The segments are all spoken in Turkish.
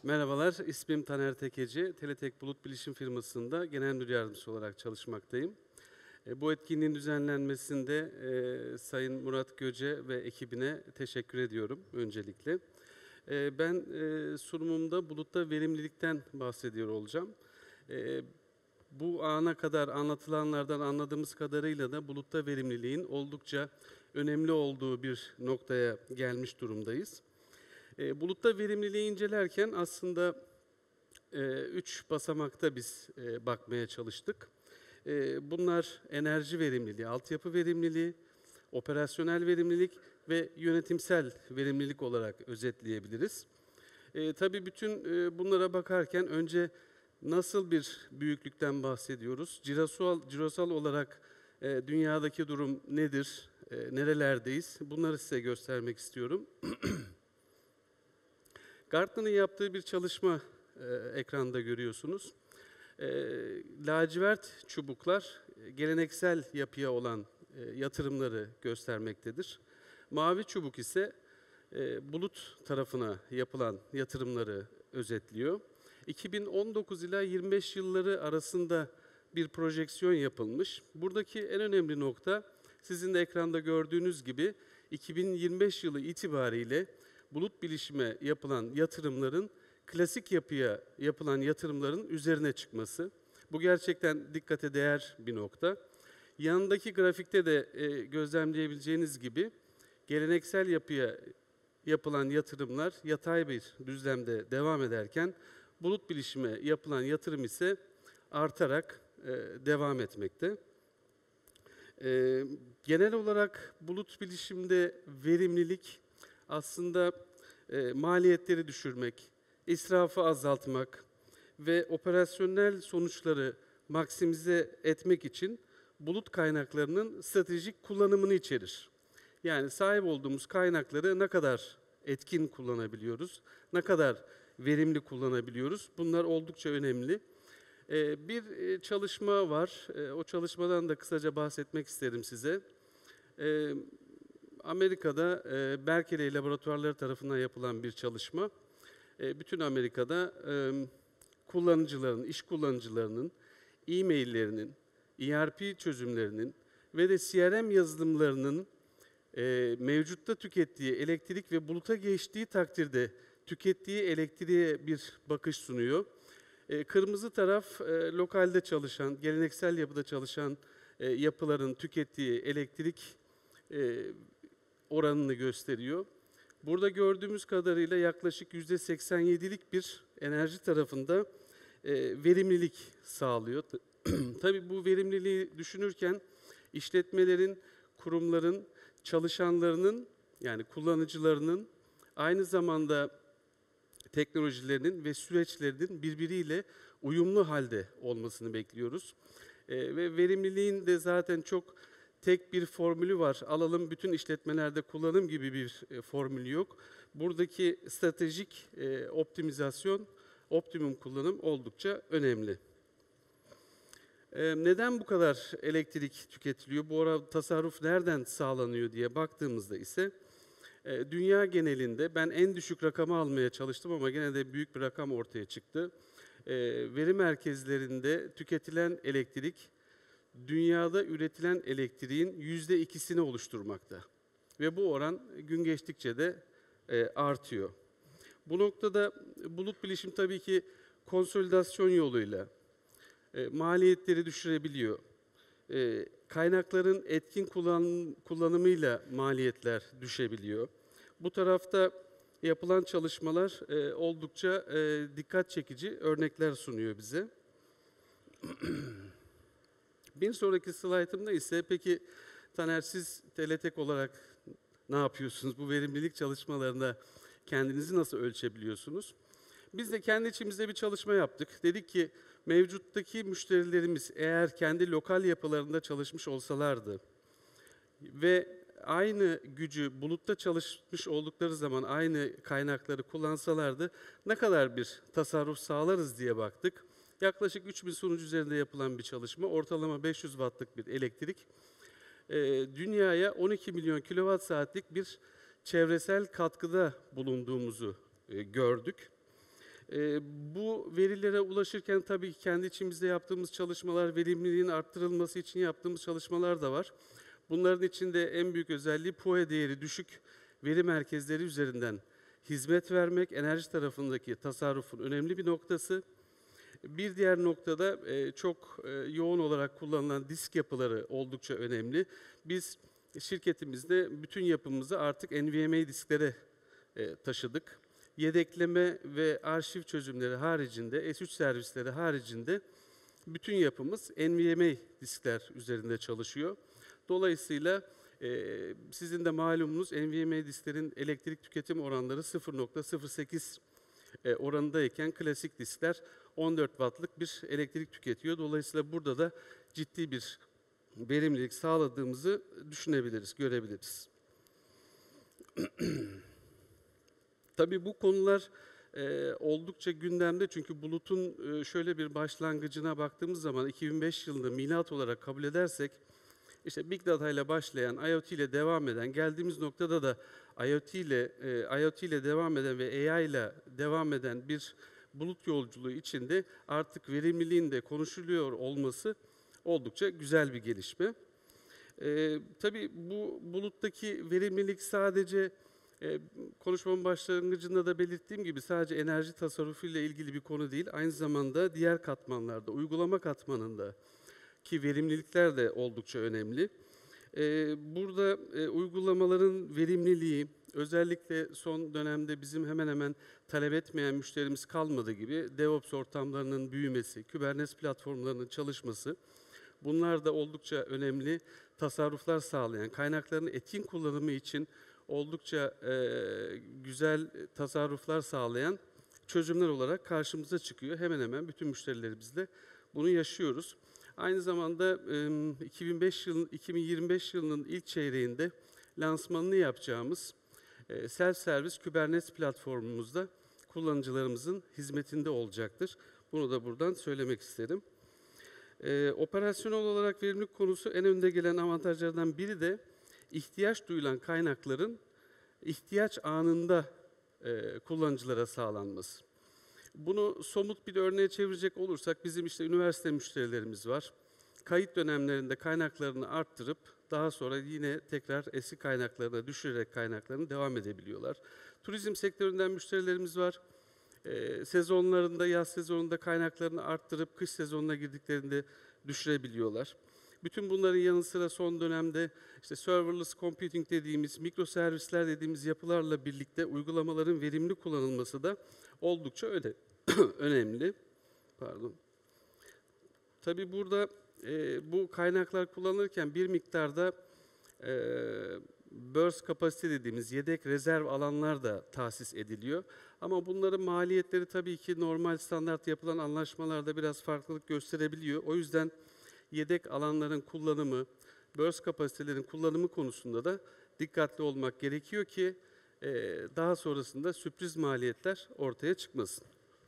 Merhabalar, ismim Taner Tekeci. Teletek Bulut Bilişim firmasında genel müdür yardımcısı olarak çalışmaktayım. Bu etkinliğin düzenlenmesinde Sayın Murat Göce ve ekibine teşekkür ediyorum öncelikle. Ben sunumumda bulutta verimlilikten bahsediyor olacağım. Bu ana kadar anlatılanlardan anladığımız kadarıyla da bulutta verimliliğin oldukça önemli olduğu bir noktaya gelmiş durumdayız. Bulutta verimliliği incelerken aslında 3 basamakta biz bakmaya çalıştık. Bunlar enerji verimliliği, altyapı verimliliği, operasyonel verimlilik ve yönetimsel verimlilik olarak özetleyebiliriz. Tabii bütün bunlara bakarken önce nasıl bir büyüklükten bahsediyoruz? Cirosal olarak dünyadaki durum nedir? Nerelerdeyiz? Bunları size göstermek istiyorum. Gartner'ın yaptığı bir çalışma ekranda görüyorsunuz. Lacivert çubuklar geleneksel yapıya olan yatırımları göstermektedir. Mavi çubuk ise bulut tarafına yapılan yatırımları özetliyor. 2019 ila 25 yılları arasında bir projeksiyon yapılmış. Buradaki en önemli nokta sizin de ekranda gördüğünüz gibi 2025 yılı itibariyle bulut bilişime yapılan yatırımların klasik yapıya yapılan yatırımların üzerine çıkması. Bu gerçekten dikkate değer bir nokta. Yanındaki grafikte de gözlemleyebileceğiniz gibi geleneksel yapıya yapılan yatırımlar yatay bir düzlemde devam ederken bulut bilişime yapılan yatırım ise artarak devam etmekte. Genel olarak bulut bilişimde verimlilik aslında maliyetleri düşürmek, israfı azaltmak ve operasyonel sonuçları maksimize etmek için bulut kaynaklarının stratejik kullanımını içerir. Yani sahip olduğumuz kaynakları ne kadar etkin kullanabiliyoruz, ne kadar verimli kullanabiliyoruz, bunlar oldukça önemli. Bir çalışma var, o çalışmadan da kısaca bahsetmek isterim size. Amerika'da Berkeley laboratuvarları tarafından yapılan bir çalışma. Bütün Amerika'da kullanıcıların, iş kullanıcılarının e-maillerinin, ERP çözümlerinin ve de CRM yazılımlarının mevcutta tükettiği elektrik ve buluta geçtiği takdirde tükettiği elektriğe bir bakış sunuyor. Kırmızı taraf lokalde çalışan, geleneksel yapıda çalışan yapıların tükettiği elektrik oranını gösteriyor. Burada gördüğümüz kadarıyla yaklaşık %87'lik bir enerji tarafında verimlilik sağlıyor. Tabii bu verimliliği düşünürken işletmelerin, kurumların, çalışanlarının yani kullanıcılarının aynı zamanda teknolojilerinin ve süreçlerinin birbiriyle uyumlu halde olmasını bekliyoruz. Ve verimliliğin de zaten çok tek bir formülü var. Alalım bütün işletmelerde kullanım gibi bir formülü yok. Buradaki stratejik optimizasyon, optimum kullanım oldukça önemli. Neden bu kadar elektrik tüketiliyor? Bu arada tasarruf nereden sağlanıyor diye baktığımızda ise dünya genelinde ben en düşük rakamı almaya çalıştım ama gene de büyük bir rakam ortaya çıktı. Veri merkezlerinde tüketilen elektrik dünyada üretilen elektriğin %2'sini oluşturmakta. Ve bu oran gün geçtikçe de artıyor. Bu noktada bulut bilişim tabii ki konsolidasyon yoluyla maliyetleri düşürebiliyor. Kaynakların etkin kullanımıyla maliyetler düşebiliyor. Bu tarafta yapılan çalışmalar oldukça dikkat çekici örnekler sunuyor bize. Bir sonraki slaytımda ise peki Taner siz Teletek olarak ne yapıyorsunuz? Bu verimlilik çalışmalarında kendinizi nasıl ölçebiliyorsunuz? Biz de kendi içimizde bir çalışma yaptık. Dedik ki mevcuttaki müşterilerimiz eğer kendi lokal yapılarında çalışmış olsalardı ve aynı gücü bulutta çalışmış oldukları zaman aynı kaynakları kullansalardı ne kadar bir tasarruf sağlarız diye baktık. Yaklaşık 3000 sonuç üzerinde yapılan bir çalışma, ortalama 500 wattlık bir elektrik, dünyaya 12 milyon kilowatt saatlik bir çevresel katkıda bulunduğumuzu gördük. Bu verilere ulaşırken tabii ki kendi içimizde yaptığımız çalışmalar, verimliliğin arttırılması için yaptığımız çalışmalar da var. Bunların içinde en büyük özelliği PUE değeri düşük veri merkezleri üzerinden hizmet vermek, enerji tarafındaki tasarrufun önemli bir noktası. Bir diğer noktada çok yoğun olarak kullanılan disk yapıları oldukça önemli. Biz şirketimizde bütün yapımızı artık NVMe disklere taşıdık. Yedekleme ve arşiv çözümleri haricinde, S3 servisleri haricinde bütün yapımız NVMe diskler üzerinde çalışıyor. Dolayısıyla sizin de malumunuz NVMe disklerin elektrik tüketim oranları 0,08 oranındayken klasik diskler 14 wattlık bir elektrik tüketiyor. Dolayısıyla burada da ciddi bir verimlilik sağladığımızı düşünebiliriz, görebiliriz. Tabii bu konular oldukça gündemde çünkü bulutun şöyle bir başlangıcına baktığımız zaman 2005 yılında milat olarak kabul edersek işte Big Data ile başlayan, IoT ile devam eden, geldiğimiz noktada da IoT ile devam eden ve AI ile devam eden bir bulut yolculuğu içinde artık verimliliğin de konuşuluyor olması oldukça güzel bir gelişme. Tabii bu buluttaki verimlilik sadece konuşmamın başlangıcında da belirttiğim gibi sadece enerji tasarrufu ile ilgili bir konu değil. Aynı zamanda diğer katmanlarda, uygulama katmanında ki verimlilikler de oldukça önemli. Burada uygulamaların verimliliği, özellikle son dönemde bizim hemen hemen talep etmeyen müşterimiz kalmadı gibi DevOps ortamlarının büyümesi, Kubernetes platformlarının çalışması, bunlar da oldukça önemli tasarruflar sağlayan, kaynakların etkin kullanımı için oldukça güzel tasarruflar sağlayan çözümler olarak karşımıza çıkıyor. Hemen hemen bütün müşterilerimizle bunu yaşıyoruz. Aynı zamanda 2025 yılının ilk çeyreğinde lansmanını yapacağımız self-service Kubernetes platformumuzda kullanıcılarımızın hizmetinde olacaktır. Bunu da buradan söylemek isterim. Operasyonel olarak verimlilik konusu en önde gelen avantajlardan biri de ihtiyaç duyulan kaynakların ihtiyaç anında kullanıcılara sağlanması. Bunu somut bir örneğe çevirecek olursak bizim işte üniversite müşterilerimiz var. Kayıt dönemlerinde kaynaklarını arttırıp daha sonra yine tekrar eski kaynaklarına düşürerek kaynaklarını devam edebiliyorlar. Turizm sektöründen müşterilerimiz var. Sezonlarında, yaz sezonunda kaynaklarını arttırıp kış sezonuna girdiklerinde düşürebiliyorlar. Bütün bunların yanı sıra son dönemde işte serverless computing dediğimiz, mikroservisler dediğimiz yapılarla birlikte uygulamaların verimli kullanılması da oldukça önemli. Pardon. Tabii burada bu kaynaklar kullanılırken bir miktarda burst kapasite dediğimiz yedek rezerv alanlar da tahsis ediliyor. Ama bunların maliyetleri tabii ki normal standart yapılan anlaşmalarda biraz farklılık gösterebiliyor. O yüzden yedek alanların kullanımı, burst kapasitelerin kullanımı konusunda da dikkatli olmak gerekiyor ki daha sonrasında sürpriz maliyetler ortaya çıkmasın.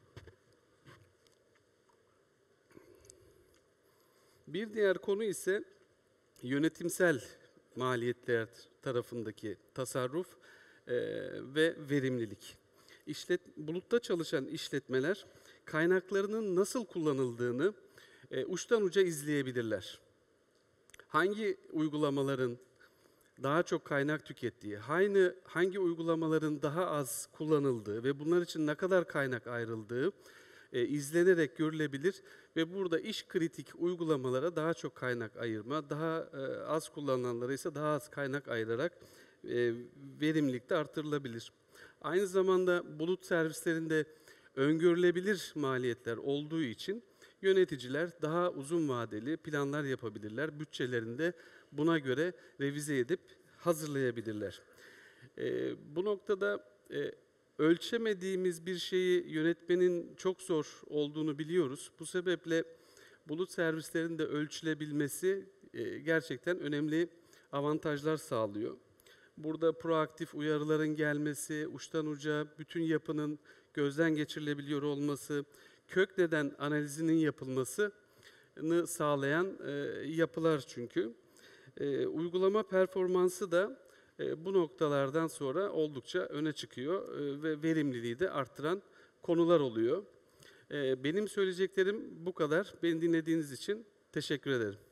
Bir diğer konu ise yönetimsel maliyetler tarafındaki tasarruf ve verimlilik. Bulutta çalışan işletmeler kaynaklarının nasıl kullanıldığını uçtan uca izleyebilirler. Hangi uygulamaların daha çok kaynak tükettiği, hangi uygulamaların daha az kullanıldığı ve bunlar için ne kadar kaynak ayrıldığı izlenerek görülebilir ve burada iş kritik uygulamalara daha çok kaynak ayırma, daha az kullanılanlara ise daha az kaynak ayırarak verimlilik de artırılabilir. Aynı zamanda bulut servislerinde öngörülebilir maliyetler olduğu için yöneticiler daha uzun vadeli planlar yapabilirler. Bütçelerinde buna göre revize edip hazırlayabilirler. Bu noktada ölçemediğimiz bir şeyi yönetmenin çok zor olduğunu biliyoruz. Bu sebeple bulut servislerinin de ölçülebilmesi gerçekten önemli avantajlar sağlıyor. Burada proaktif uyarıların gelmesi, uçtan uca bütün yapının gözden geçirilebiliyor olması, kök neden analizinin yapılmasını sağlayan yapılar çünkü. Uygulama performansı da bu noktalardan sonra oldukça öne çıkıyor ve verimliliği de arttıran konular oluyor. Benim söyleyeceklerim bu kadar. Beni dinlediğiniz için teşekkür ederim.